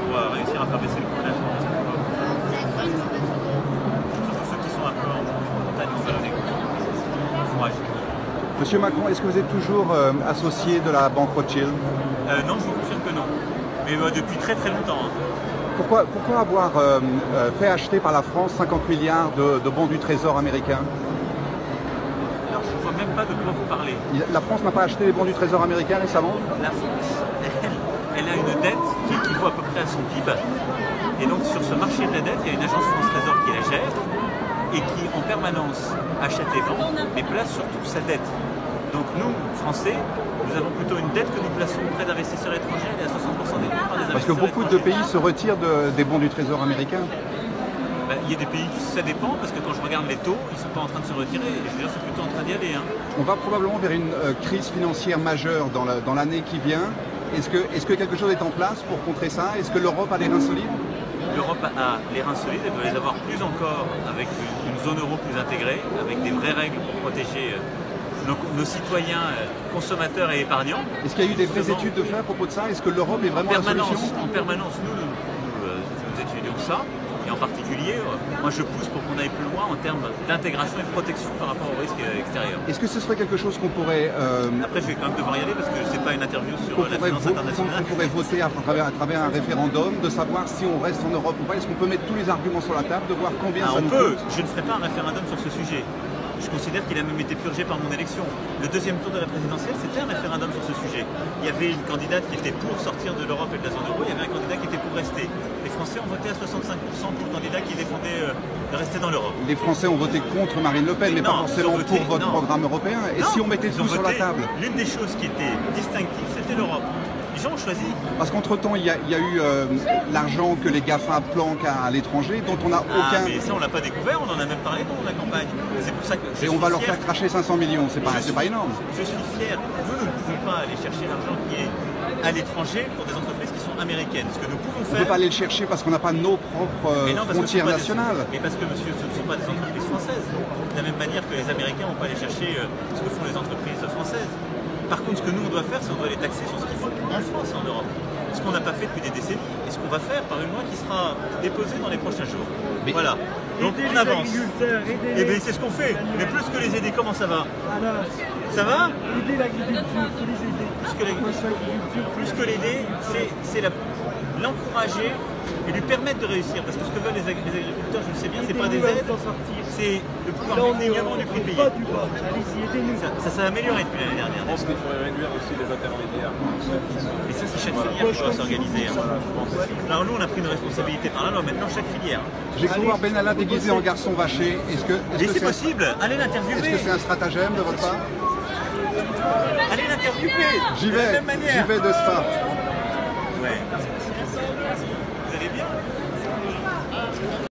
pour réussir à faire baisser le coût de l'inflation. Surtout ceux qui sont un peu en montagne ou vallonnée. Il faut agir. Monsieur Macron, est-ce que vous êtes toujours associé de la banque Rothschild? Non, je vous confirme que non. Mais depuis très très longtemps. Hein. Pourquoi avoir fait acheter par la France 50 milliards de bons du Trésor américain? Alors, je ne vois même pas de quoi vous parlez. La France n'a pas acheté les bons du Trésor américain récemment? La France, elle a une dette qui équivaut à peu près à son PIB. Et donc sur ce marché de la dette, il y a une agence France Trésor qui la gère et qui en permanence achète et vend, mais place surtout sa dette. Donc nous, Français, nous avons plutôt une dette que nous plaçons auprès d'investisseurs étrangers, et à 60% détenus par des investisseurs. Parce que beaucoup de pays se retirent des bons du Trésor américain. Il y a des pays qui ça dépend, parce que quand je regarde les taux, ils ne sont pas en train de se retirer, et je veux dire, c'est plutôt en train d'y aller. Hein. On va probablement vers une crise financière majeure dans l'année qui vient. Est-ce que quelque chose est en place pour contrer ça? Est-ce que l'Europe a les reins solides? L'Europe a les reins solides, elle doit les avoir plus encore avec une zone euro plus intégrée, avec des vraies règles pour protéger nos citoyens, consommateurs et épargnants. Est-ce qu'il y a eu des vraies études de fait à propos de ça? Est-ce que l'Europe est vraiment la solution? En permanence, nous étudions ça. Et en particulier, moi je pousse pour qu'on aille plus loin en termes d'intégration et de protection par rapport aux risques extérieurs. Est-ce que ce serait quelque chose qu'on pourrait... Après je vais quand même devoir y aller parce que ce n'est pas une interview sur la finance internationale. On pourrait voter à travers un référendum, de savoir si on reste en Europe ou pas. Est-ce qu'on peut mettre tous les arguments sur la table, de voir combien ça nous coûte? Je ne ferai pas un référendum sur ce sujet. Je considère qu'il a même été purgé par mon élection. Le deuxième tour de la présidentielle, c'était un référendum sur ce sujet. Il y avait une candidate qui était pour sortir de l'Europe et de la zone euro, il y avait un candidat qui était pour rester. Les Français ont voté à 65% pour le candidat qui défendait de rester dans l'Europe. Les Français ont voté contre Marine Le Pen, mais pas forcément pour votre programme européen. Et si on mettait tout sur la table? L'une des choses qui était distinctive, c'était l'Europe. Les gens ont choisi. Parce qu'entre-temps, il y a eu l'argent que les GAFA planquent à l'étranger, dont on n'a aucun... Mais ça, on l'a pas découvert, on en a même parlé dans la campagne. C'est pour ça que et on va leur faire cracher 500 millions, c'est pas énorme. Je suis fier. Nous ne pouvons pas aller chercher l'argent qui est à l'étranger pour des entreprises qui sont américaines. Ce que nous pouvons faire... On ne peut pas aller le chercher parce qu'on n'a pas nos propres frontières nationales. Mais parce que, monsieur, ce ne sont pas des entreprises françaises. De la même manière que les Américains ne vont pas aller chercher ce que font les entreprises françaises. Par contre, ce que nous, on doit faire, c'est qu'on doit les taxer sur ce qu'ils font en France et en Europe. Ce qu'on n'a pas fait depuis des décennies, et ce qu'on va faire par une loi qui sera déposée dans les prochains jours. Mais voilà. Donc on avance. Et bien c'est ce qu'on fait. Mais plus que les aider, comment ça va? Ça va? Aider l'agriculture, faut les aider. Plus que l'aider, c'est l'encourager et lui permettre de réussir. Parce que ce que veulent les agriculteurs, je le sais bien, c'est pas des aides, c'est le pouvoir d'alignement du prix payé. Ça s'est amélioré depuis l'année dernière. Je pense qu'il faudrait réduire aussi les intermédiaires. Et ça, c'est chaque filière qui doit s'organiser. Alors nous, on a pris une responsabilité par la loi. Maintenant, chaque filière. J'ai cru voir Benalla déguisé en garçon vaché. Mais c'est possible. Allez l'interviewer. Est-ce que c'est un stratagème de votre part? Allez l'interviewer. J'y vais de Spa. Ouais. Vous allez bien?